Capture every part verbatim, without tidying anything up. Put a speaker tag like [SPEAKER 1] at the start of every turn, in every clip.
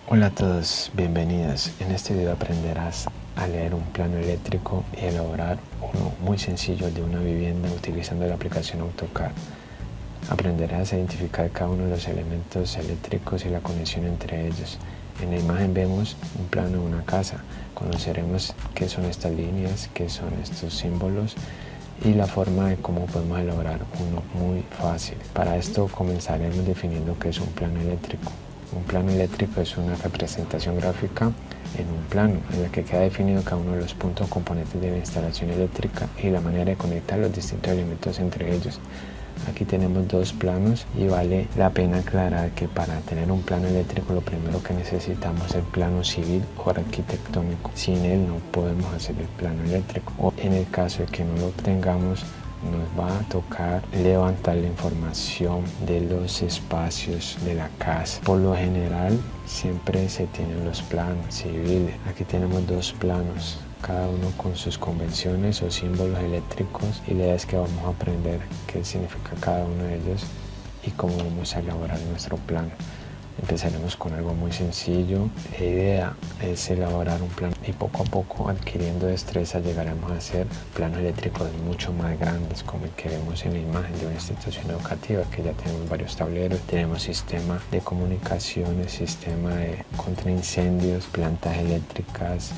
[SPEAKER 1] Hola a todos, bienvenidos. En este video aprenderás a leer un plano eléctrico y elaborar uno muy sencillo de una vivienda utilizando la aplicación AutoCAD. Aprenderás a identificar cada uno de los elementos eléctricos y la conexión entre ellos. En la imagen vemos un plano de una casa. Conoceremos qué son estas líneas, qué son estos símbolos y la forma de cómo podemos elaborar uno muy fácil. Para esto comenzaremos definiendo qué es un plano eléctrico. Un plano eléctrico es una representación gráfica en un plano en la que queda definido cada uno de los puntos o componentes de la instalación eléctrica y la manera de conectar los distintos elementos entre ellos. Aquí tenemos dos planos y vale la pena aclarar que para tener un plano eléctrico lo primero que necesitamos es el plano civil o arquitectónico. Sin él no podemos hacer el plano eléctrico, o en el caso de que no lo obtengamos nos va a tocar levantar la información de los espacios de la casa. Por lo general siempre se tienen los planos civiles. Aquí tenemos dos planos, cada uno con sus convenciones o símbolos eléctricos, y la idea es que vamos a aprender qué significa cada uno de ellos y cómo vamos a elaborar nuestro plano. Empezaremos con algo muy sencillo. La idea es elaborar un plano y poco a poco, adquiriendo destreza, llegaremos a hacer planos eléctricos mucho más grandes, como el que vemos en la imagen de una institución educativa, que ya tenemos varios tableros, tenemos sistema de comunicaciones, sistema de contraincendios, plantas eléctricas.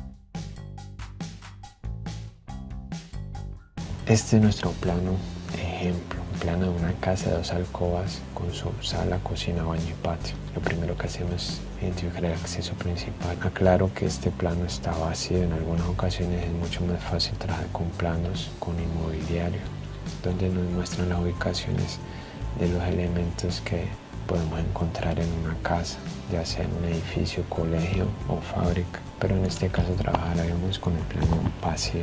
[SPEAKER 1] Este es nuestro plano ejemplo, un plano de una casa de dos alcobas con su sala, cocina, baño y patio. Lo primero que hacemos es identificar el acceso principal. Aclaro que este plano está vacío. En algunas ocasiones es mucho más fácil trabajar con planos con inmobiliario, donde nos muestran las ubicaciones de los elementos que podemos encontrar en una casa, ya sea en un edificio, colegio o fábrica, pero en este caso trabajaremos con el plano vacío.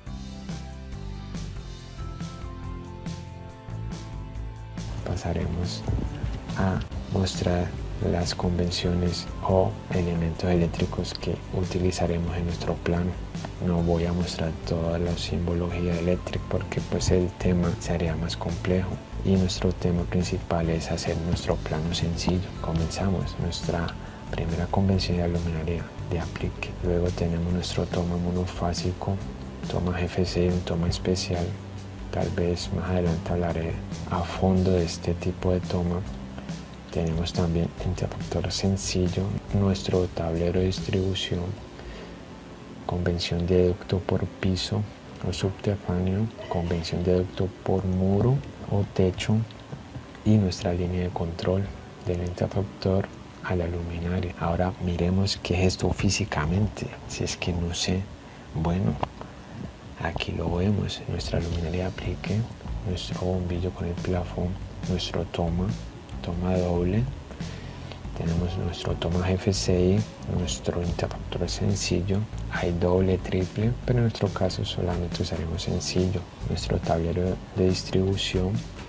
[SPEAKER 1] Pasaremos a mostrar las convenciones o elementos eléctricos que utilizaremos en nuestro plano. No voy a mostrar toda la simbología eléctrica porque pues el tema sería más complejo, y nuestro tema principal es hacer nuestro plano sencillo. Comenzamos. Nuestra primera convención de luminaria de aplique. Luego tenemos nuestro toma monofásico, toma G F C y un toma especial. Tal vez más adelante hablaré a fondo de este tipo de toma. Tenemos también interruptor sencillo, nuestro tablero de distribución, convención de ducto por piso o subterráneo, convención de ducto por muro o techo, y nuestra línea de control del interruptor a la luminaria. Ahora miremos qué es esto físicamente, si es que no sé. Bueno, aquí lo vemos, nuestra luminaria de aplique, nuestro bombillo con el plafón, nuestro toma, toma doble, tenemos nuestro toma G F C I, nuestro interruptor sencillo, hay doble, triple, pero en nuestro caso solamente usaremos sencillo, nuestro tablero de distribución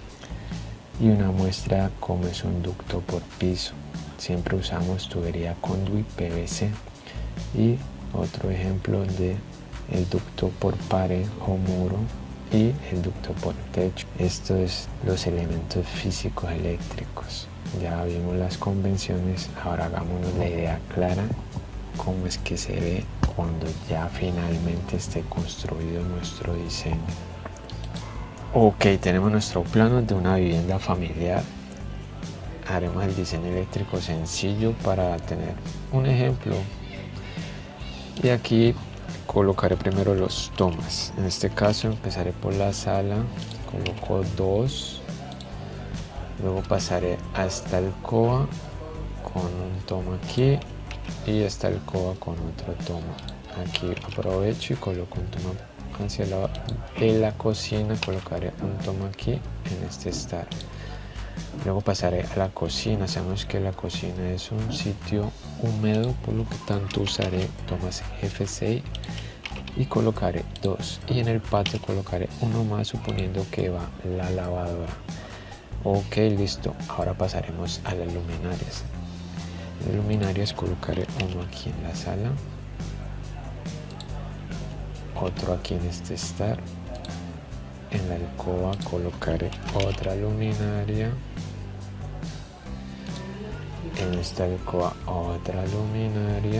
[SPEAKER 1] y una muestra como es un ducto por piso. Siempre usamos tubería conduit P V C, y otro ejemplo de el ducto por pared o muro y el ducto por techo. Esto es los elementos físicos eléctricos. Ya vimos las convenciones, ahora hagámonos la idea clara cómo es que se ve cuando ya finalmente esté construido nuestro diseño. Ok, tenemos nuestro plano de una vivienda familiar. Haremos el diseño eléctrico sencillo para tener un ejemplo, y aquí colocaré primero los tomas. En este caso empezaré por la sala, coloco dos, luego pasaré hasta el alcoba con un toma aquí y hasta el alcoba con otro toma. Aquí aprovecho y coloco un toma hacia el lado de la cocina, colocaré un toma aquí en este estar. Luego pasaré a la cocina. Sabemos que la cocina es un sitio húmedo, por lo que tanto usaré tomas G F C I y colocaré dos, y en el patio colocaré uno más, suponiendo que va la lavadora. Ok, listo. Ahora pasaremos a las luminarias. En las luminarias colocaré uno aquí en la sala, otro aquí en este estar. En la alcoba colocaré otra luminaria en esta alcoba otra luminaria,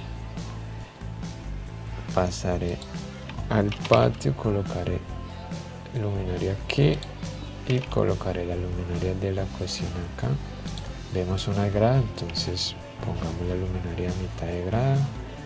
[SPEAKER 1] pasaré al patio, colocaré luminaria aquí y colocaré la luminaria de la cocina acá. Vemos una grada, entonces pongamos la luminaria a mitad de grada.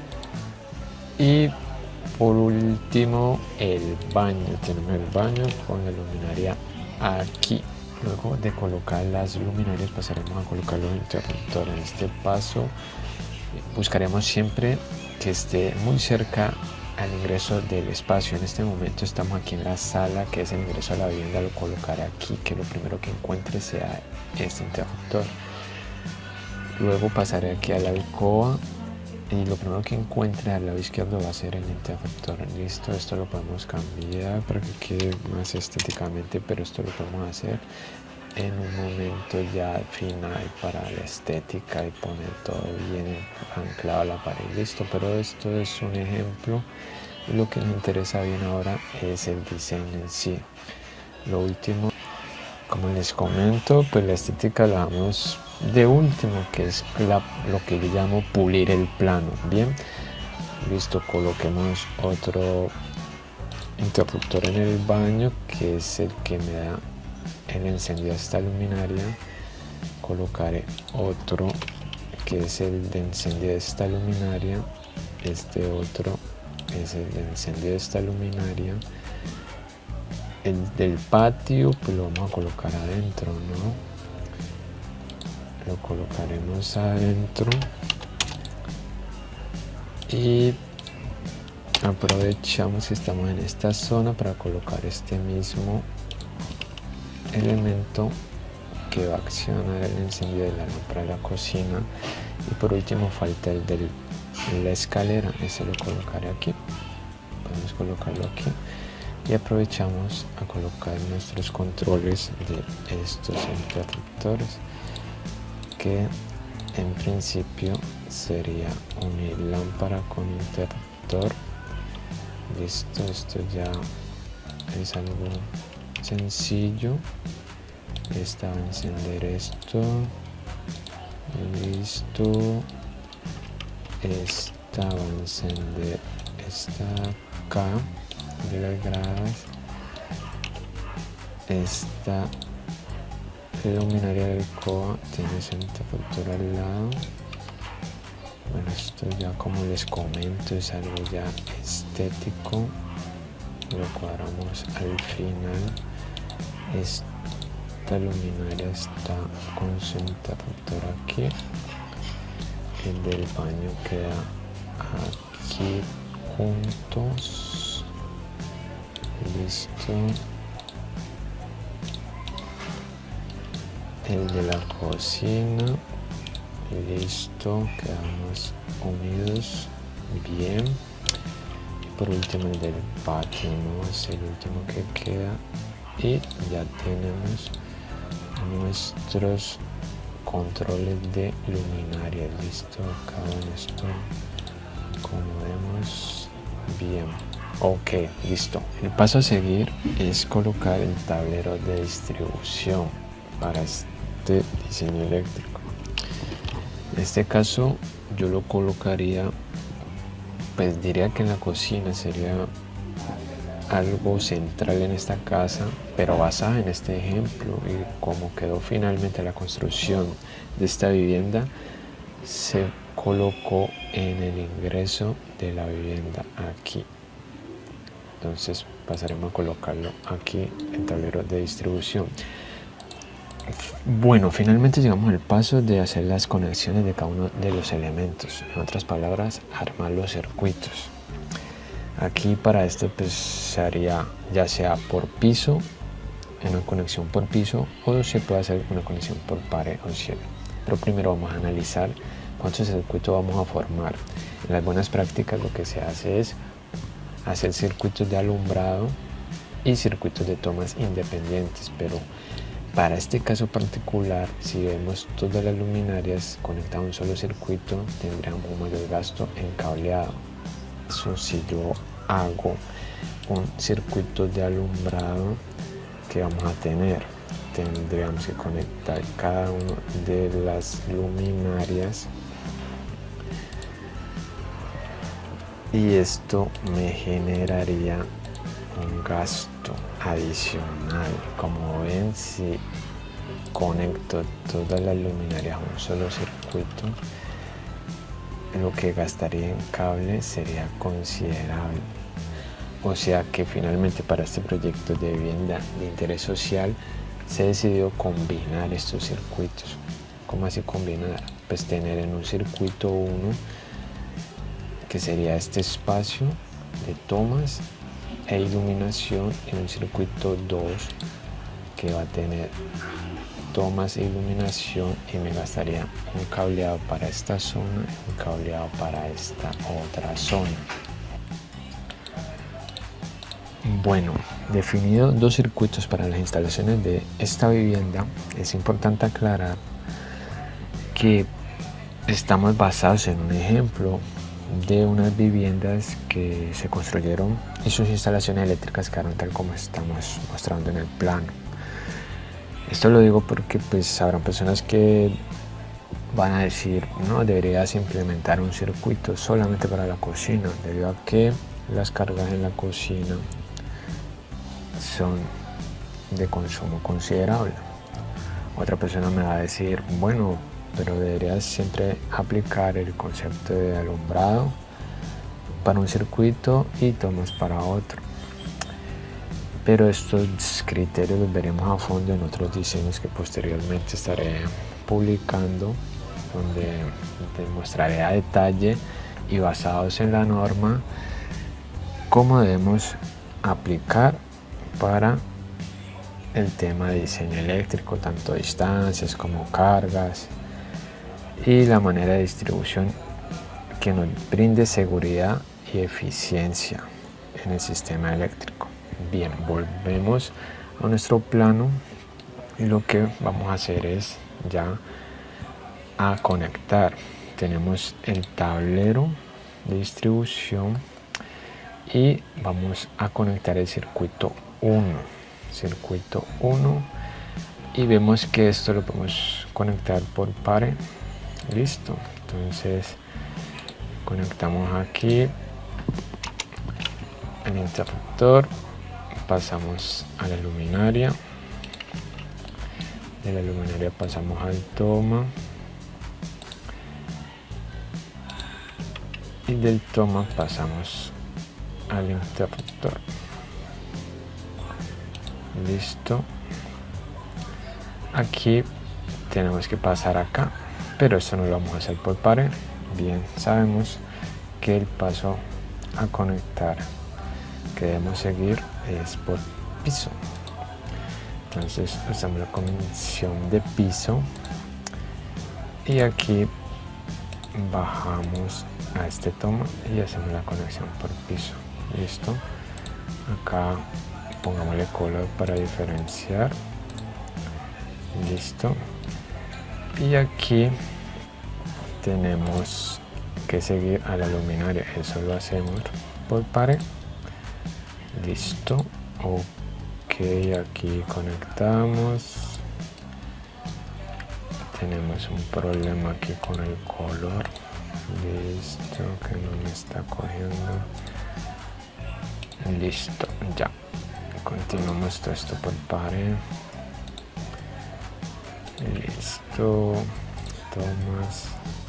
[SPEAKER 1] Y por último el baño, tenemos el baño con la luminaria aquí. Luego de colocar las luminarias pasaremos a colocar los interruptores. En este paso buscaremos siempre que esté muy cerca al ingreso del espacio. En este momento estamos aquí en la sala, que es el ingreso a la vivienda. Lo colocaré aquí, que lo primero que encuentre sea este interruptor. Luego pasaré aquí a la alcoba y lo primero que encuentre al lado izquierdo va a ser el interruptor. Listo, esto lo podemos cambiar para que quede más estéticamente, pero esto lo podemos hacer en un momento ya final para la estética y poner todo bien anclado a la pared. Listo, pero esto es un ejemplo. Lo que nos interesa bien ahora es el diseño en sí. Lo último, como les comento, pues la estética la vamos de último, que es la, lo que yo llamo pulir el plano. Bien, listo, coloquemos otro interruptor en el baño, que es el que me da el encendido de esta luminaria. Colocaré otro que es el de encendido de esta luminaria. Este otro es el de encendido de esta luminaria. El del patio pues lo vamos a colocar adentro, ¿no? Lo colocaremos adentro y aprovechamos que estamos en esta zona para colocar este mismo elemento que va a accionar el encendido de la lámpara de la cocina. Y por último falta el de la escalera, ese lo colocaré aquí. Podemos colocarlo aquí y aprovechamos a colocar nuestros controles de estos interruptores, que en principio sería unir lámpara con interruptor. Listo, esto ya es algo sencillo. Esta va a encender esto. Listo. Esta va a encender esta acá de las gradas. Esta luminaria del alcoba tiene ese interruptor al lado. Bueno, esto ya, como les comento, es algo ya estético. Lo cuadramos al final. Esta luminaria está con su interruptor aquí. El del baño queda aquí juntos. Listo. El de la cocina, listo, quedamos unidos bien. Y por último el del patio, ¿no? Es el último que queda y ya tenemos nuestros controles de luminaria. Listo, acá en esto, como vemos, bien. Ok, listo. El paso a seguir es colocar el tablero de distribución para este diseño eléctrico. En este caso yo lo colocaría, pues diría que en la cocina sería algo central en esta casa, pero basada en este ejemplo y como quedó finalmente la construcción de esta vivienda, se colocó en el ingreso de la vivienda aquí. Entonces pasaremos a colocarlo aquí en tablero de distribución. Bueno, finalmente llegamos al paso de hacer las conexiones de cada uno de los elementos. En otras palabras, armar los circuitos. Aquí para esto pues se haría ya sea por piso, una conexión por piso, o se puede hacer una conexión por pared o cielo. Pero primero vamos a analizar cuántos circuitos vamos a formar. En las buenas prácticas lo que se hace es hacer circuitos de alumbrado y circuitos de tomas independientes, pero para este caso particular, si vemos todas las luminarias conectadas a un solo circuito, tendríamos un mayor gasto en cableado. Eso si yo hago un circuito de alumbrado, que vamos a tener? tendríamos que conectar cada una de las luminarias y esto me generaría un gasto adicional. Como ven, si conecto todas las luminarias a un solo circuito, lo que gastaría en cable sería considerable. O sea que finalmente para este proyecto de vivienda de interés social se decidió combinar estos circuitos. ¿Cómo así combinar? Pues tener en un circuito uno, que sería este espacio de tomas e iluminación, en un circuito dos que va a tener tomas e iluminación, y me gastaría un cableado para esta zona y un cableado para esta otra zona. Bueno, definido dos circuitos para las instalaciones de esta vivienda, es importante aclarar que estamos basados en un ejemplo de unas viviendas que se construyeron y sus instalaciones eléctricas quedaron tal como estamos mostrando en el plano. Esto lo digo porque pues habrán personas que van a decir, no, deberías implementar un circuito solamente para la cocina, debido a que las cargas en la cocina son de consumo considerable. Otra persona me va a decir, bueno, pero deberías siempre aplicar el concepto de alumbrado para un circuito y tomas para otro. Pero estos criterios los veremos a fondo en otros diseños que posteriormente estaré publicando, donde te mostraré a detalle y basados en la norma cómo debemos aplicar para el tema de diseño eléctrico, tanto distancias como cargas, y la manera de distribución que nos brinde seguridad y eficiencia en el sistema eléctrico. Bien, volvemos a nuestro plano y lo que vamos a hacer es ya a conectar. Tenemos el tablero de distribución y vamos a conectar el circuito uno. Circuito uno, y vemos que esto lo podemos conectar por pares. Listo, entonces conectamos aquí el interruptor, pasamos a la luminaria, de la luminaria pasamos al toma y del toma pasamos al interruptor. Listo, aquí tenemos que pasar acá, pero esto no lo vamos a hacer por pared. Bien, sabemos que el paso a conectar que debemos seguir es por piso. Entonces usamos la conexión de piso y aquí bajamos a este toma y hacemos la conexión por piso. Listo, acá pongámosle color para diferenciar. Listo, y aquí tenemos que seguir a la luminaria, eso lo hacemos por pared. Listo, ok, aquí conectamos. Tenemos un problema aquí con el color. Listo, que no me está cogiendo. Listo, ya. Continuamos todo esto por pared. Listo, tomas.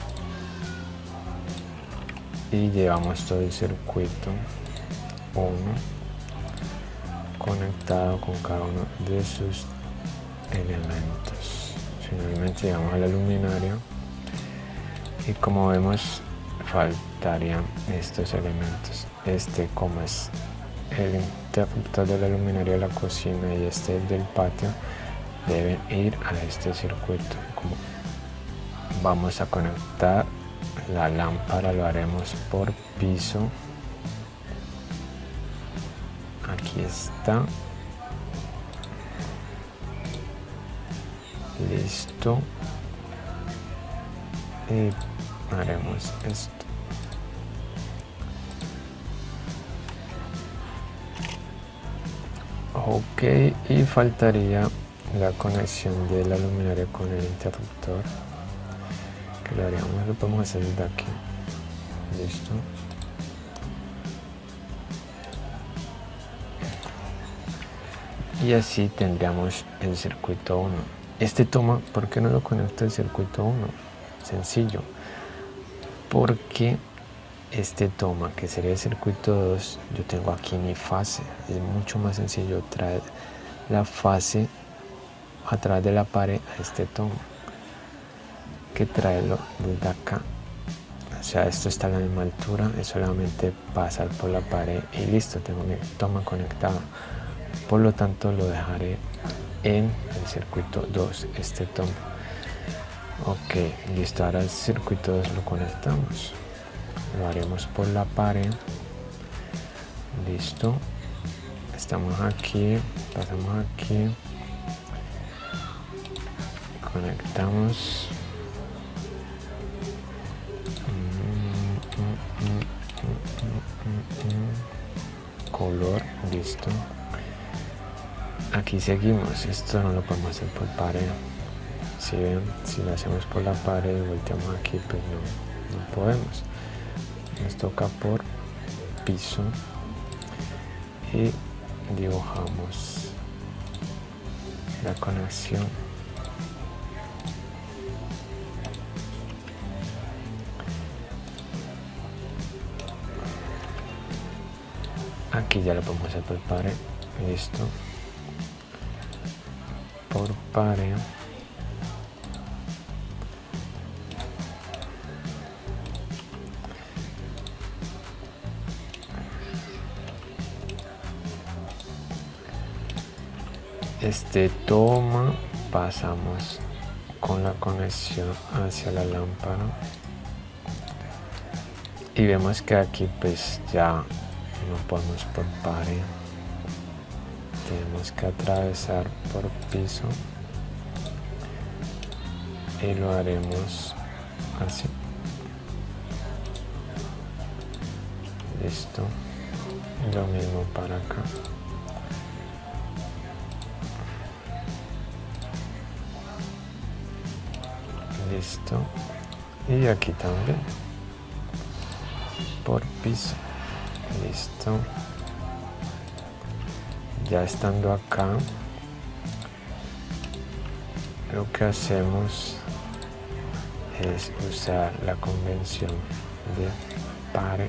[SPEAKER 1] Y llevamos todo el circuito uno conectado con cada uno de sus elementos. Finalmente llegamos a la luminaria y como vemos faltarían estos elementos. Este, como es el interruptor de la luminaria de la cocina y este del patio, deben ir a este circuito. Como vamos a conectar la lámpara, lo haremos por piso. Aquí está. Listo, y haremos esto. Ok, y faltaría la conexión de la luminaria con el interruptor, que lo haríamos, lo podemos hacer desde aquí. Listo. Y así tendríamos el circuito uno. Este toma, ¿por qué no lo conecto al circuito uno? Sencillo. Porque este toma, que sería el circuito dos, yo tengo aquí mi fase. Es mucho más sencillo traer la fase a través de la pared a este toma que traerlo desde acá. O sea, esto está a la misma altura, es solamente pasar por la pared y listo, tengo mi toma conectada. Por lo tanto, lo dejaré en el circuito dos, este toma. Ok, listo, ahora el circuito dos lo conectamos. Lo haremos por la pared. Listo. Estamos aquí, pasamos aquí. Conectamos. Color, listo. Aquí seguimos. Esto no lo podemos hacer por pared. Si ven, si lo hacemos por la pared y volteamos aquí, pues no, no podemos. Nos toca por piso y dibujamos la conexión. Aquí ya lo podemos hacer por pared. Listo. Por pared. Este toma, pasamos con la conexión hacia la lámpara y vemos que aquí pues ya no podemos por pared, tenemos que atravesar por piso y lo haremos así. Listo, lo mismo para acá. Listo, y aquí también por piso. Listo, ya estando acá, lo que hacemos es usar la convención de pared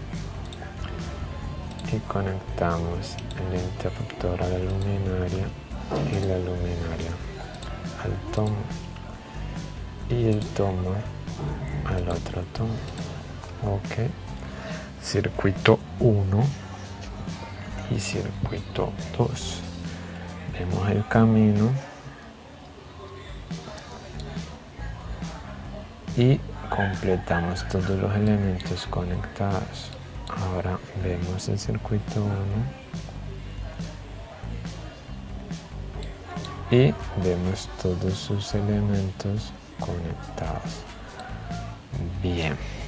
[SPEAKER 1] y conectamos el interruptor a la luminaria y la luminaria al tomo y el tomo al otro tomo. Ok, circuito uno y circuito dos. Vemos el camino y completamos todos los elementos conectados. Ahora vemos el circuito uno y vemos todos sus elementos conectados. Bien.